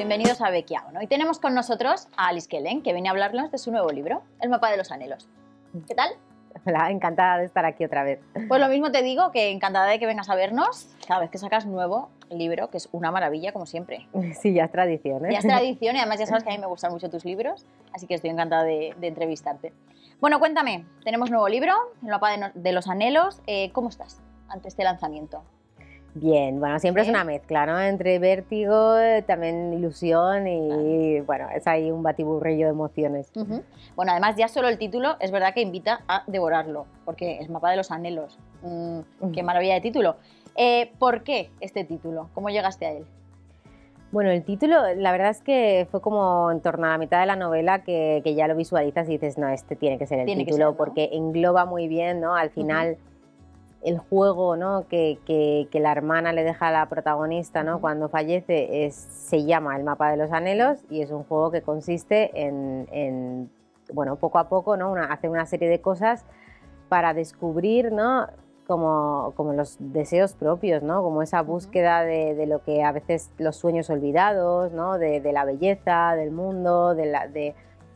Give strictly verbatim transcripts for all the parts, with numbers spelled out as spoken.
bienvenidos a Bequiao, ¿no? Y tenemos con nosotros a Alice Kellen, que viene a hablarnos de su nuevo libro, El mapa de los anhelos. ¿Qué tal? Hola, encantada de estar aquí otra vez. Pues lo mismo te digo, que encantada de que vengas a vernos cada vez que sacas nuevo libro, que es una maravilla, como siempre. Sí, ya es tradición, ¿eh? Ya es tradición y además ya sabes que a mí me gustan mucho tus libros, así que estoy encantada de, de entrevistarte. Bueno, cuéntame, tenemos nuevo libro, El mapa de, no, de los anhelos. Eh, ¿Cómo estás ante este lanzamiento? Bien, bueno, siempre ¿Sí? es una mezcla, ¿no? Entre vértigo, también ilusión y, claro. bueno, es ahí un batiburrillo de emociones. Uh-huh. Bueno, además ya solo el título es verdad que invita a devorarlo, porque es Mapa de los Anhelos. Mm, uh-huh. Qué maravilla de título. Eh, ¿Por qué este título? ¿Cómo llegaste a él? Bueno, el título, la verdad es que fue como en torno a la mitad de la novela que, que ya lo visualizas y dices, no, este tiene que ser el tiene título, ser, ¿no? Porque engloba muy bien, ¿no? Al final... Uh-huh. El juego, ¿no? que, que, que la hermana le deja a la protagonista, ¿no? Uh-huh. Cuando fallece es, se llama El mapa de los anhelos y es un juego que consiste en, en bueno, poco a poco, ¿no? una, hacer una serie de cosas para descubrir, ¿no? como, como los deseos propios, ¿no? Como esa búsqueda de, de lo que a veces los sueños olvidados, ¿no? de, de la belleza, del mundo, de la... De,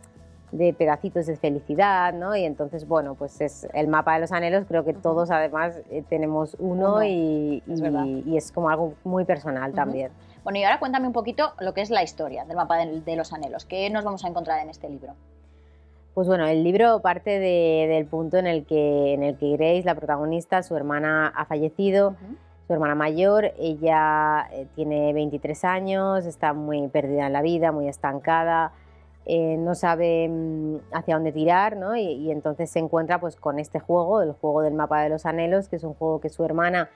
de pedacitos de felicidad, ¿no? Y entonces, bueno, pues es el mapa de los anhelos, creo que todos además eh, tenemos uno, uno. Y, es y, y es como algo muy personal uh-huh. también. Bueno, y ahora cuéntame un poquito lo que es la historia del mapa de, de los anhelos. ¿Qué nos vamos a encontrar en este libro? Pues bueno, el libro parte de, del punto en el, que, en el que Grace, la protagonista, su hermana ha fallecido, uh-huh. su hermana mayor, ella eh, tiene veintitrés años, está muy perdida en la vida, muy estancada, Eh, no sabe mmm, hacia dónde tirar, ¿no? y, y entonces se encuentra pues, con este juego, el juego del mapa de los anhelos, que es un juego que su hermana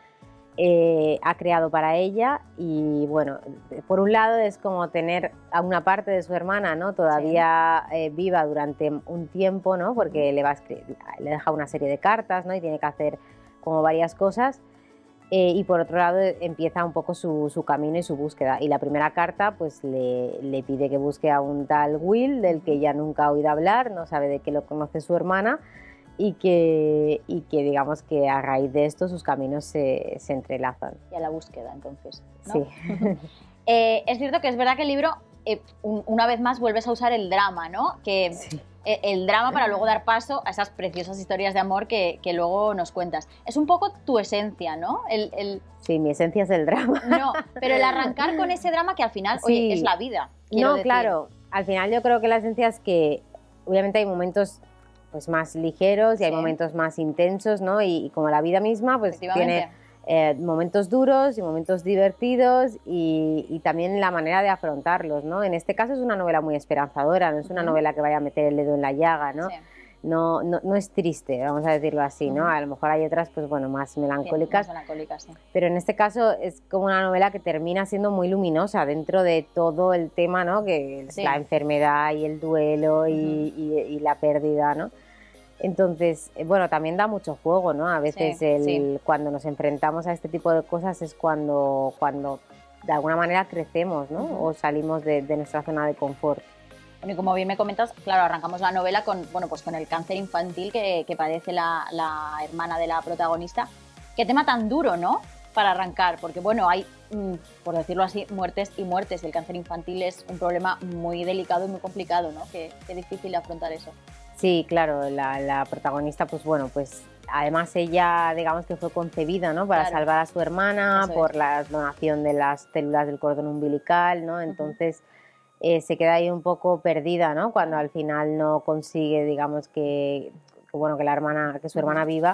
eh, ha creado para ella y bueno, por un lado es como tener a una parte de su hermana, ¿no? todavía sí. eh, viva durante un tiempo, ¿no? porque le, va a escribir, le deja una serie de cartas, ¿no? y tiene que hacer como varias cosas. Eh, y por otro lado empieza un poco su, su camino y su búsqueda. Y la primera carta pues le, le pide que busque a un tal Will, del que ella nunca ha oído hablar, no sabe de qué lo conoce su hermana, y que, y que digamos que a raíz de esto sus caminos se, se entrelazan. Y a la búsqueda entonces, ¿no? Sí. eh, es cierto que es verdad que el libro, eh, un, una vez más vuelves a usar el drama, ¿no? Que... Sí. El drama para luego dar paso a esas preciosas historias de amor que, que luego nos cuentas. Es un poco tu esencia, ¿no? El, el... Sí, mi esencia es el drama. No, pero el arrancar con ese drama que al final, sí. oye, es la vida. No, decir. Claro, al final yo creo que la esencia es que obviamente hay momentos pues, más ligeros y sí. hay momentos más intensos, ¿no? Y, y como la vida misma, pues tiene... Eh, momentos duros y momentos divertidos y, y también la manera de afrontarlos, ¿no? En este caso es una novela muy esperanzadora, no es una uh-huh. novela que vaya a meter el dedo en la llaga, ¿no? Sí. No, no, no es triste, vamos a decirlo así, uh-huh. ¿no? A lo mejor hay otras, pues bueno, más melancólicas, sí, más melancólicas sí. pero en este caso es como una novela que termina siendo muy luminosa dentro de todo el tema, ¿no? Que es sí. la enfermedad y el duelo uh-huh. y, y, y la pérdida, ¿no? Entonces, bueno, también da mucho juego, ¿no? A veces sí, el, sí. cuando nos enfrentamos a este tipo de cosas es cuando, cuando de alguna manera crecemos, ¿no? Uh-huh. O salimos de, de nuestra zona de confort. Bueno, y como bien me comentas, claro, arrancamos la novela con, bueno, pues con el cáncer infantil que, que padece la, la hermana de la protagonista. Qué tema tan duro, ¿no? Para arrancar, porque bueno, hay, por decirlo así, muertes y muertes. El cáncer infantil es un problema muy delicado y muy complicado, ¿no? Qué, qué difícil afrontar eso. Sí, claro, la, la protagonista, pues bueno, pues además ella, digamos que fue concebida, ¿no? Para claro. salvar a su hermana, Eso por es. la donación de las células del cordón umbilical, ¿no? Entonces uh-huh. eh, se queda ahí un poco perdida, ¿no? Cuando al final no consigue, digamos, que, que bueno, que la hermana, que su hermana uh-huh. viva.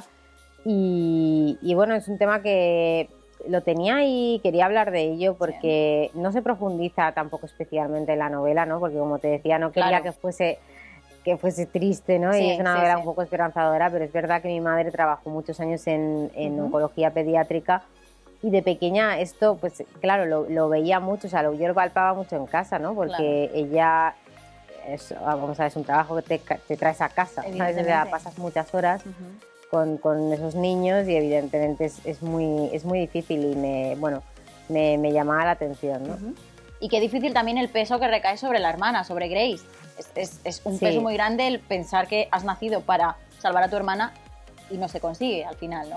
Y, y bueno, es un tema que lo tenía y quería hablar de ello porque sí. no se profundiza tampoco especialmente en la novela, ¿no? Porque como te decía, no quería claro. que fuese... que fuese triste, ¿no? Sí, y es una novela sí, sí. un poco esperanzadora, pero es verdad que mi madre trabajó muchos años en, en uh-huh. oncología pediátrica y de pequeña esto, pues claro, lo, lo veía mucho, o sea, lo, yo lo palpaba mucho en casa, ¿no? Porque claro. ella, es, vamos a ver, es un trabajo que te, te traes a casa, ¿sabes? O sea, pasas muchas horas uh-huh. con, con esos niños y evidentemente es, es, muy, es muy difícil y me, bueno, me, me llamaba la atención, ¿no? Uh-huh. Y qué difícil también el peso que recae sobre la hermana, sobre Grace. Es, es, es un sí. peso muy grande el pensar que has nacido para salvar a tu hermana y no se consigue al final, ¿no?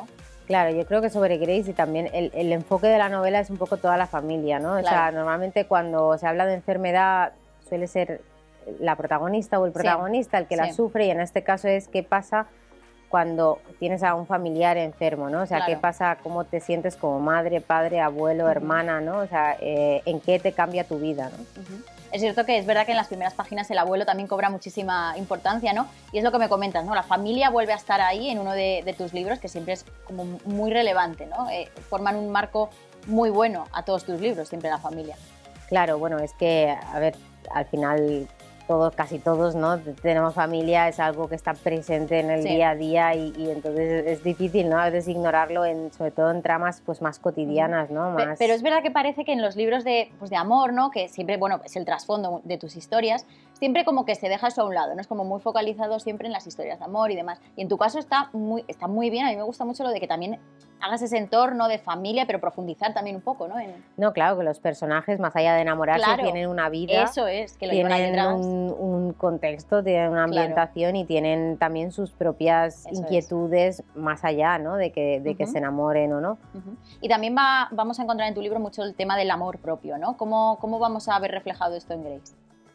Claro, yo creo que sobre Grace y también el, el enfoque de la novela es un poco toda la familia, ¿no? Claro. O sea, normalmente cuando se habla de enfermedad suele ser la protagonista o el protagonista sí. el que sí. la sufre, y en este caso es qué pasa cuando tienes a un familiar enfermo, ¿no? O sea, claro. qué pasa, cómo te sientes como madre, padre, abuelo, uh-huh. hermana, ¿no? O sea, eh, en qué te cambia tu vida, ¿no? Uh-huh. Es cierto que es verdad que en las primeras páginas el abuelo también cobra muchísima importancia, ¿no? Y es lo que me comentas, ¿no? La familia vuelve a estar ahí en uno de, de tus libros, que siempre es como muy relevante, ¿no? Eh, forman un marco muy bueno a todos tus libros, siempre la familia. Claro, bueno, es que, a ver, al final todos, casi todos, ¿no? Tenemos familia, es algo que está presente en el sí. día a día y, y entonces es difícil, ¿no? A veces ignorarlo, en, sobre todo en tramas pues más cotidianas, ¿no? Más... Pero es verdad que parece que en los libros de, pues, de amor, ¿no? Que siempre, bueno, es el trasfondo de tus historias, siempre como que se deja eso a un lado, ¿no? Es como muy focalizado siempre en las historias de amor y demás. Y en tu caso está muy, está muy bien, a mí me gusta mucho lo de que también hagas ese entorno de familia, pero profundizar también un poco, ¿no? En... No, claro, que los personajes, más allá de enamorarse, claro, tienen una vida. Eso es, que lo tienen un, un contexto, tienen una ambientación, claro. y tienen también sus propias eso inquietudes es. Más allá, ¿no? De que, de uh-huh. que se enamoren o no. Uh-huh. Y también va, vamos a encontrar en tu libro mucho el tema del amor propio, ¿no? ¿Cómo, cómo vamos a ver reflejado esto en Grace?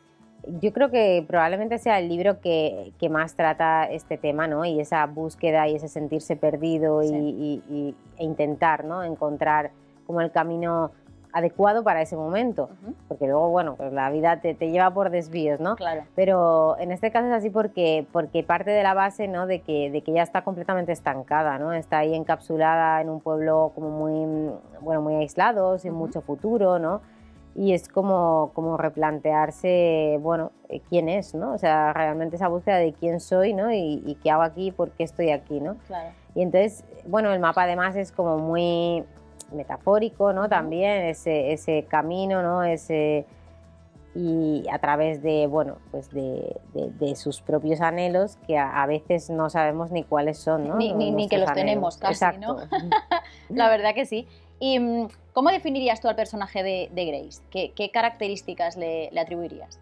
Yo creo que probablemente sea el libro que, que más trata este tema, ¿no? Y esa búsqueda y ese sentirse perdido sí. y, y, y, e intentar, ¿no? Encontrar como el camino adecuado para ese momento, uh-huh. porque luego, bueno, pues la vida te, te lleva por desvíos, ¿no? Claro. Pero en este caso es así porque, porque parte de la base, ¿no? De que, de que ella está completamente estancada, ¿no? Está ahí encapsulada en un pueblo como muy, bueno, muy aislado, sin uh-huh. mucho futuro, ¿no? Y es como, como replantearse, bueno, quién es, ¿no? O sea, realmente esa búsqueda de quién soy, ¿no? Y, y qué hago aquí, por qué estoy aquí, ¿no? Claro. Y entonces, bueno, el mapa además es como muy metafórico, ¿no? Uh-huh. También ese, ese camino, ¿no? Ese, y a través de, bueno, pues de, de, de sus propios anhelos, que a, a veces no sabemos ni cuáles son, ¿no? Ni, ni, ni que los anhelos. Tenemos casi, exacto. ¿No? La verdad que sí. ¿Y cómo definirías tú al personaje de, de Grace? ¿Qué, qué características le, le atribuirías?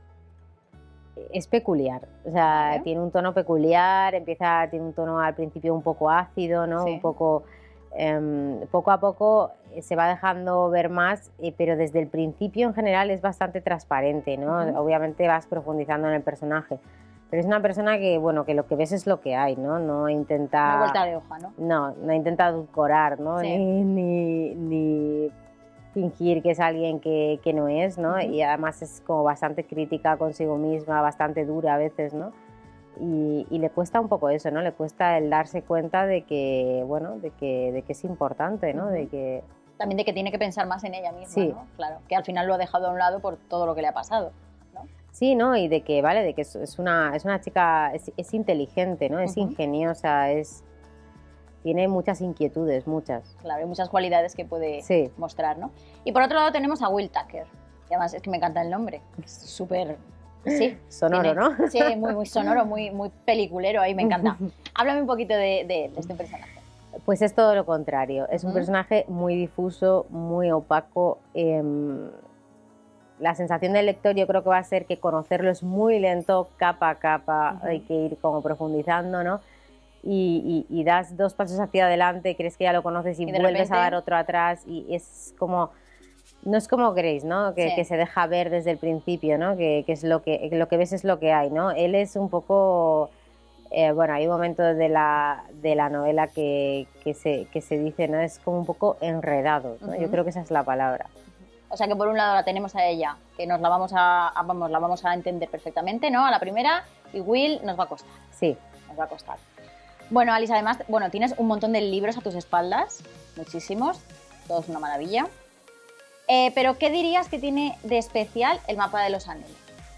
Es peculiar, o sea, ¿eh? Tiene un tono peculiar, empieza, tiene un tono al principio un poco ácido, ¿no? Sí. Un poco, eh, poco a poco se va dejando ver más, eh, pero desde el principio en general es bastante transparente, ¿no? Uh-huh. Obviamente vas profundizando en el personaje. Pero es una persona que, bueno, que lo que ves es lo que hay, ¿no? No intenta... Una vuelta de hoja, ¿no? No, no intenta edulcorar, ¿no? Sí. Ni, ni, ni fingir que es alguien que, que no es, ¿no? Uh-huh. Y además es como bastante crítica consigo misma, bastante dura a veces, ¿no? Y, y le cuesta un poco eso, ¿no? Le cuesta el darse cuenta de que, bueno, de que, de que es importante, ¿no? Uh-huh. De que... También de que tiene que pensar más en ella misma, sí. ¿no? Claro, que al final lo ha dejado a un lado por todo lo que le ha pasado. Sí, ¿no? Y de que, vale, de que es una, es una chica, es, es inteligente, ¿no? Es uh-huh. ingeniosa, es, tiene muchas inquietudes, muchas. Claro, hay muchas cualidades que puede sí. mostrar, ¿no? Y por otro lado tenemos a Will Tucker, que además es que me encanta el nombre, es súper... Sí, sonoro, tiene, ¿no? Sí, muy, muy sonoro, muy, muy peliculero, ahí me encanta. Háblame un poquito de, de, de este personaje. Pues es todo lo contrario, es uh-huh. un personaje muy difuso, muy opaco. Eh, La sensación del lector yo creo que va a ser que conocerlo es muy lento, capa a capa, uh-huh. hay que ir como profundizando, ¿no? Y, y, y das dos pasos hacia adelante, crees que ya lo conoces y, y vuelves repente... a dar otro atrás y es como... No es como Grace, ¿no? Que, sí. que se deja ver desde el principio, ¿no? Que, que es lo que, lo que ves es lo que hay, ¿no? Él es un poco... Eh, bueno, hay momentos de la, de la novela que, que, se, que se dice, ¿no? Es como un poco enredado, ¿no? Uh-huh. Yo creo que esa es la palabra. O sea que por un lado la tenemos a ella, que nos la vamos a, a, vamos, la vamos a entender perfectamente, ¿no? A la primera, y Will nos va a costar. Sí. Nos va a costar. Bueno, Alice, además, bueno, tienes un montón de libros a tus espaldas, muchísimos, todo es una maravilla. Eh, pero, ¿qué dirías que tiene de especial el mapa de los anhelos?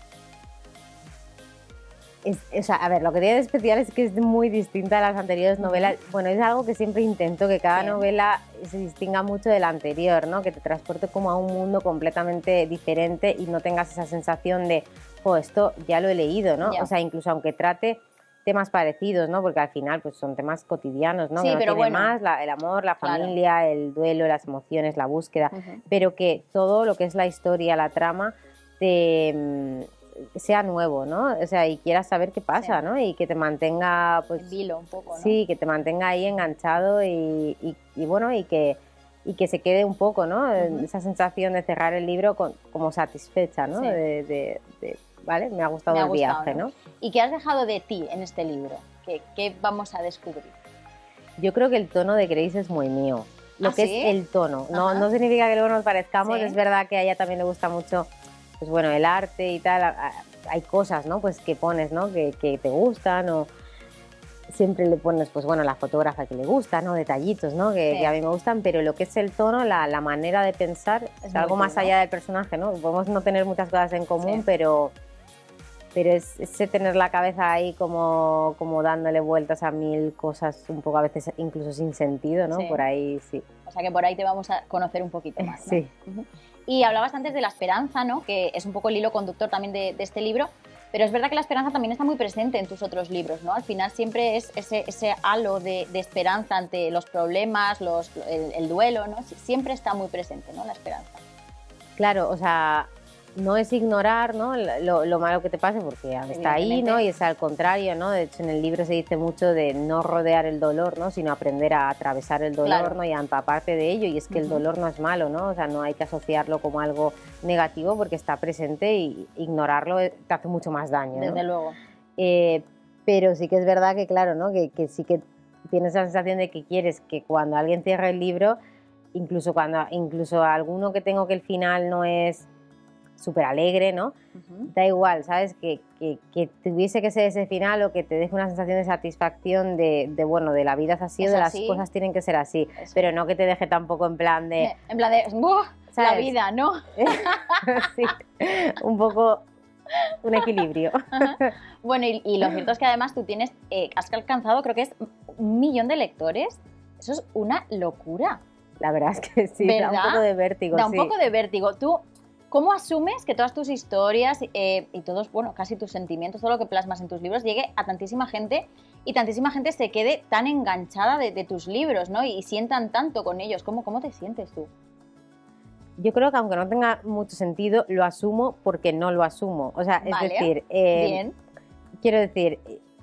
Es, o sea, a ver, lo que tiene de especial es que es muy distinta a las anteriores novelas. Bueno, es algo que siempre intento, que cada sí. novela se distinga mucho de la anterior, ¿no? Que te transporte como a un mundo completamente diferente y no tengas esa sensación de, oh, esto ya lo he leído, ¿no? Yeah. O sea, incluso aunque trate temas parecidos, ¿no? Porque al final pues son temas cotidianos, ¿no? Sí, que no pero tiene bueno. más la, el amor, la familia, claro. el duelo, las emociones, la búsqueda, uh-huh. pero que todo lo que es la historia, la trama, te... sea nuevo, ¿no? O sea, y quieras saber qué pasa, sí. ¿no? Y que te mantenga, pues... En vilo un poco, ¿no? Sí, que te mantenga ahí enganchado y, y, y bueno, y que, y que se quede un poco, ¿no? Uh-huh. Esa sensación de cerrar el libro con, como satisfecha, ¿no? Sí. De, de, de, ¿vale? Me ha gustado Me ha el gustado, viaje, ¿no? ¿no? ¿Y qué has dejado de ti en este libro? ¿Qué, qué vamos a descubrir? Yo creo que el tono de Grace es muy mío. Lo ¿Ah, que sí? es el tono. No, no significa que luego nos parezcamos. ¿Sí? Es verdad que a ella también le gusta mucho, pues bueno, el arte y tal. Hay cosas, ¿no? Pues que pones, ¿no? Que, que te gustan o siempre le pones, pues bueno, la fotógrafa que le gusta, ¿no? Detallitos, ¿no? Que, sí. que a mí me gustan, pero lo que es el tono, la, la manera de pensar, es, es algo más allá del personaje, ¿no? Podemos no tener muchas cosas en común, sí. pero... pero es ese tener la cabeza ahí como, como dándole vueltas a mil cosas, un poco a veces incluso sin sentido, ¿no? Sí. Por ahí sí. O sea que por ahí te vamos a conocer un poquito más, ¿no? Sí. Uh-huh. Y hablabas antes de la esperanza, ¿no? Que es un poco el hilo conductor también de, de este libro, pero es verdad que la esperanza también está muy presente en tus otros libros, ¿no? Al final siempre es ese, ese halo de, de esperanza ante los problemas, los, el, el duelo, ¿no? Siempre está muy presente, ¿no? La esperanza. Claro, o sea... no es ignorar, ¿no? lo, lo malo que te pase porque está ahí, ¿no? Y es al contrario, ¿no? De hecho, en el libro se dice mucho de no rodear el dolor, ¿no? Sino aprender a atravesar el dolor, claro. ¿no? Y a empaparte de ello. Y es que uh-huh. el dolor no es malo, ¿no? O sea, no hay que asociarlo como algo negativo porque está presente y ignorarlo te hace mucho más daño, ¿no? Desde luego. Eh, pero sí que es verdad que, claro, ¿no? Que, que sí que tienes la sensación de que quieres que cuando alguien cierre el libro, incluso cuando incluso alguno que tengo que el final no es súper alegre, ¿no? Uh-huh. Da igual, ¿sabes? Que, que, que tuviese que ser ese final o que te deje una sensación de satisfacción de, de bueno, de la vida es así, o de las cosas tienen que ser así, eso. Pero no que te deje tampoco en plan de... En plan de, ¡buah! La vida, ¿no? Sí, un poco un equilibrio. Uh-huh. Bueno, y, y lo cierto es que además tú tienes, eh, has alcanzado, creo que es un millón de lectores. Eso es una locura. La verdad es que sí, ¿verdad? Da un poco de vértigo. Da sí. un poco de vértigo. Tú... ¿Cómo asumes que todas tus historias eh, y todos, bueno, casi tus sentimientos, todo lo que plasmas en tus libros llegue a tantísima gente y tantísima gente se quede tan enganchada de, de tus libros, ¿no? Y, y sientan tanto con ellos? ¿Cómo, cómo te sientes tú? Yo creo que aunque no tenga mucho sentido, lo asumo porque no lo asumo. O sea, es vale, decir, eh, bien. Quiero decir,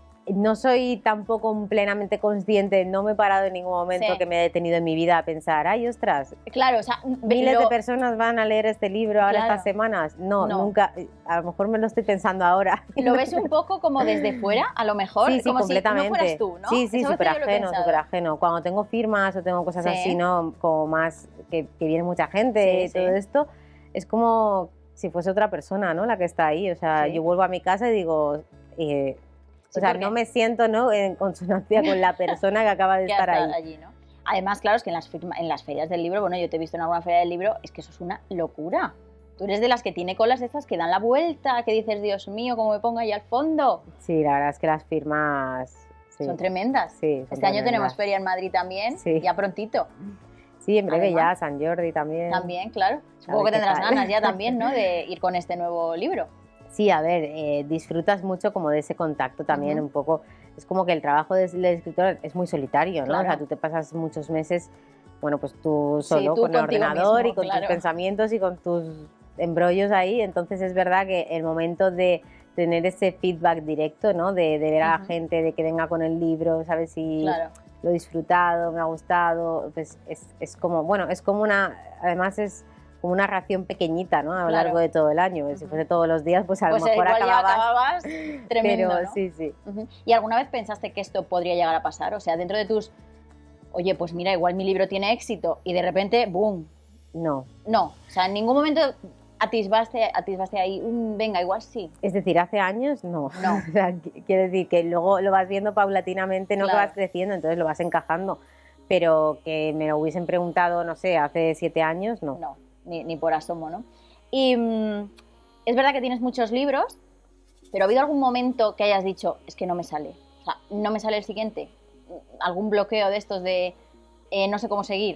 no soy tampoco plenamente consciente, no me he parado en ningún momento sí. que me he detenido en mi vida a pensar, ay, ostras, claro, o sea, miles lo... de personas van a leer este libro ahora claro. estas semanas. No, no, nunca, a lo mejor me lo estoy pensando ahora. ¿Lo ves un poco como desde fuera, a lo mejor? Sí, sí, como completamente. Si no fueras tú, ¿no? Sí, sí, súper ajeno, súper ajeno. Cuando tengo firmas o tengo cosas sí. así, ¿no? Como más, que, que viene mucha gente sí, y todo sí. esto, es como si fuese otra persona, ¿no? La que está ahí, o sea, sí. yo vuelvo a mi casa y digo... Eh, Sí, o sea, no me siento, ¿no? en consonancia con la persona que acaba de que estar ahí. allí, ¿no? Además, claro, es que en las, firma, en las ferias del libro, bueno, yo te he visto en alguna feria del libro, es que eso es una locura. Tú eres de las que tiene colas de esas que dan la vuelta, que dices, Dios mío, cómo me pongo ahí al fondo. Sí, la verdad es que las firmas... Sí. Son tremendas. Sí, son este tremendas. Año tenemos feria en Madrid también, sí. ya prontito. Sí, en breve Además, ya, San Jordi también. También, claro. Supongo que tendrás ganas ya también, ¿no? De ir con este nuevo libro. Sí, a ver, eh, disfrutas mucho como de ese contacto también, uh-huh. un poco, es como que el trabajo del escritor es muy solitario, ¿no? Claro. O sea, tú te pasas muchos meses, bueno, pues tú solo sí, tú con el ordenador mismo, y con claro. tus pensamientos y con tus embrollos ahí, entonces es verdad que el momento de tener ese feedback directo, ¿no? De, de ver a uh-huh. la gente, de que venga con el libro, ¿sabes? Si claro. lo he disfrutado, me ha gustado, pues es, es como, bueno, es como una, además es... como una ración pequeñita, ¿no? A lo claro. largo de todo el año. Uh-huh. Si fuese todos los días, pues a lo pues mejor igual acababas... Ya acababas tremendo, pero, ¿no? sí, sí. Uh-huh. ¿Y alguna vez pensaste que esto podría llegar a pasar? O sea, dentro de tus... Oye, pues mira, igual mi libro tiene éxito y de repente, ¡boom! No. No, o sea, en ningún momento atisbaste, atisbaste ahí, um, venga, igual sí. Es decir, hace años, no. No. O sea, quiero decir que luego lo vas viendo paulatinamente, no claro. que vas creciendo, entonces lo vas encajando. Pero que me lo hubiesen preguntado, no sé, hace siete años, no. No. Ni, ni por asomo, ¿no? Y mmm, es verdad que tienes muchos libros, pero ¿ha habido algún momento que hayas dicho, es que no me sale? O sea, no me sale el siguiente. ¿Algún bloqueo de estos de eh, no sé cómo seguir?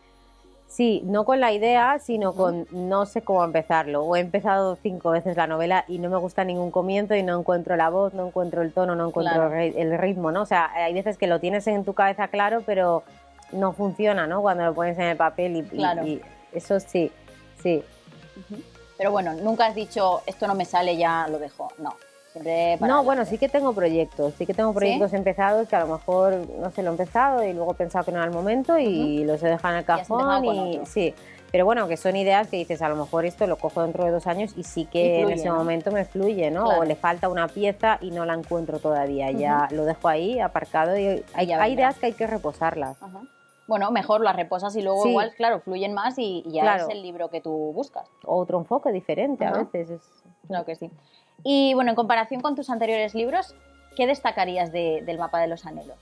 Sí, no con la idea, sino con no sé cómo empezarlo. O he empezado cinco veces la novela y no me gusta ningún comienzo y no encuentro la voz, no encuentro el tono, no encuentro claro. el ritmo, ¿no? O sea, hay veces que lo tienes en tu cabeza claro, pero no funciona, ¿no? Cuando lo pones en el papel y... Claro. y, y eso sí, sí. Uh-huh. Pero bueno, nunca has dicho, esto no me sale, ya lo dejo. No, siempre para No, adelante. bueno, sí que tengo proyectos, sí que tengo proyectos ¿Sí? empezados que a lo mejor, no sé, lo he empezado y luego he pensado que no era el momento y uh-huh. los he dejado en el cajón y, y sí. Pero bueno, que son ideas que dices, a lo mejor esto lo cojo dentro de dos años y sí que y fluye, en ese ¿no? momento me fluye, ¿no? Claro. O le falta una pieza y no la encuentro todavía, uh-huh. ya lo dejo ahí aparcado y hay, y hay ideas que hay que reposarlas. Uh-huh. Bueno, mejor las reposas y luego sí. igual, claro, fluyen más y, y ya claro. es el libro que tú buscas. Otro enfoque diferente uh-huh. a veces. Es... Claro que sí. Y bueno, en comparación con tus anteriores libros, ¿qué destacarías de, del Mapa de los Anhelos?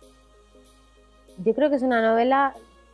Yo creo que es una novela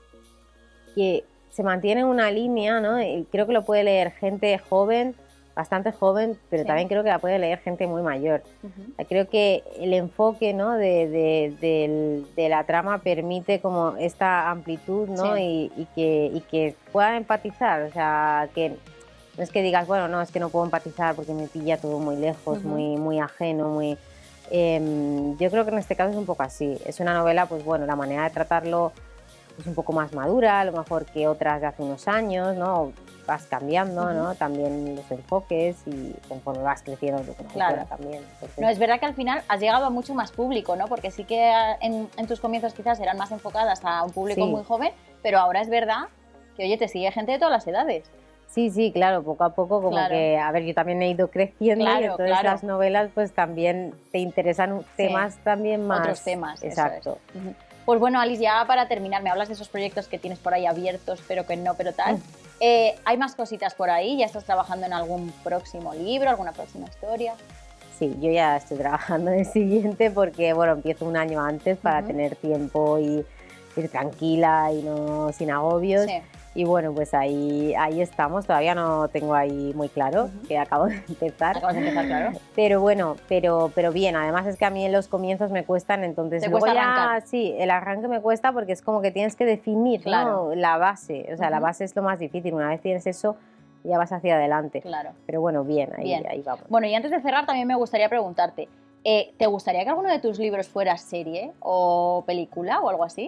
que se mantiene en una línea, ¿no? Y creo que lo puede leer gente joven, bastante joven, pero sí. también creo que la puede leer gente muy mayor. Uh-huh. Creo que el enfoque, ¿no? de, de, de, de la trama permite como esta amplitud, ¿no? Sí. y, y, que, y que puedan empatizar, o sea, que no es que digas, bueno, no, es que no puedo empatizar porque me pilla todo muy lejos, uh-huh. muy, muy ajeno, muy... Eh, yo creo que en este caso es un poco así. Es una novela, pues bueno, la manera de tratarlo es un poco más madura, a lo mejor que otras de hace unos años, ¿no? Vas cambiando, uh-huh. ¿no? También los enfoques y conforme vas creciendo como claro. también. Entonces... No, es verdad que al final has llegado a mucho más público, ¿no? Porque sí que en, en tus comienzos quizás eran más enfocadas a un público sí. muy joven, pero ahora es verdad que, oye, te sigue gente de todas las edades. Sí, sí, claro, poco a poco como claro. que, a ver, yo también he ido creciendo claro, y entonces claro. las novelas pues también te interesan temas sí. también más... Otros temas, exacto. Eso es. Uh-huh. Pues bueno, Alice, ya para terminar, me hablas de esos proyectos que tienes por ahí abiertos, pero que no, pero tal. Uh-huh. Eh, ¿Hay más cositas por ahí? ¿Ya estás trabajando en algún próximo libro, alguna próxima historia? Sí, yo ya estoy trabajando en el siguiente porque, bueno, empiezo un año antes para uh-huh. tener tiempo y ir tranquila y no sin agobios. Sí. Y bueno, pues ahí, ahí estamos, todavía no tengo ahí muy claro, uh-huh. que acabo de empezar. Acabas de empezar, claro. Pero bueno, pero, pero bien, además es que a mí en los comienzos me cuestan, entonces ¿Te luego cuesta ya, arrancar? Sí, el arranque me cuesta porque es como que tienes que definir, claro. ¿no? La base, o sea, uh-huh. la base es lo más difícil, una vez tienes eso ya vas hacia adelante. Claro. Pero bueno, bien, ahí, bien. ahí vamos. Bueno, y antes de cerrar también me gustaría preguntarte, eh, ¿te gustaría que alguno de tus libros fuera serie o película o algo así?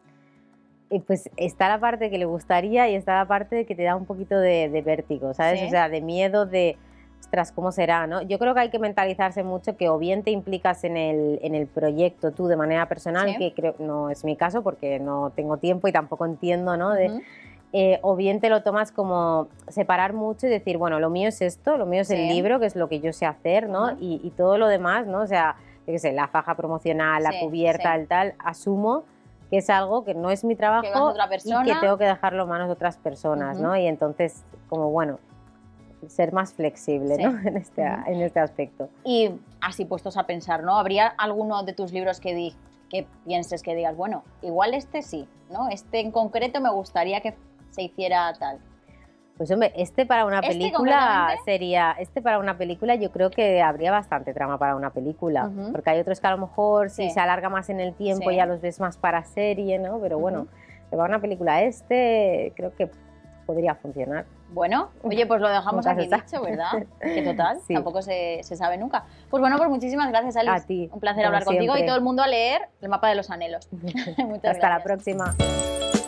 Pues está la parte que le gustaría y está la parte que te da un poquito de, de vértigo, ¿sabes? ¿Sí? O sea, de miedo, de, ostras, ¿cómo será, no? Yo creo que hay que mentalizarse mucho que o bien te implicas en el, en el proyecto tú de manera personal, ¿sí? Que creo no es mi caso porque no tengo tiempo y tampoco entiendo, ¿no? De, uh-huh. eh, o bien te lo tomas como separar mucho y decir, bueno, lo mío es esto, lo mío es ¿sí? el libro, que es lo que yo sé hacer, ¿no? Uh-huh. y, y todo lo demás, ¿no? O sea, yo qué sé, la faja promocional, la sí, cubierta, sí. el tal, asumo que es algo que no es mi trabajo que otra persona. y que tengo que dejarlo en manos de otras personas, uh-huh. ¿no? Y entonces, como bueno, ser más flexible, sí. ¿no? En este, uh-huh. en este aspecto. Y así puestos a pensar, ¿no? ¿Habría alguno de tus libros que, di, que pienses, que digas, bueno, igual este sí, ¿no? Este en concreto me gustaría que se hiciera tal? Pues hombre, este para una ¿Este película sería, este para una película yo creo que habría bastante trama para una película, uh-huh. porque hay otros que a lo mejor si sí. se alarga más en el tiempo sí. ya los ves más para serie, ¿no? Pero uh-huh. bueno, para una película este creo que podría funcionar. Bueno, oye, pues lo dejamos aquí dicho, ¿verdad? Que total, sí. tampoco se, se sabe nunca. Pues bueno, pues muchísimas gracias, Alice. A ti. Un placer hablar siempre. contigo y todo el mundo a leer El Mapa de los Anhelos. Muchas Hasta gracias. la próxima.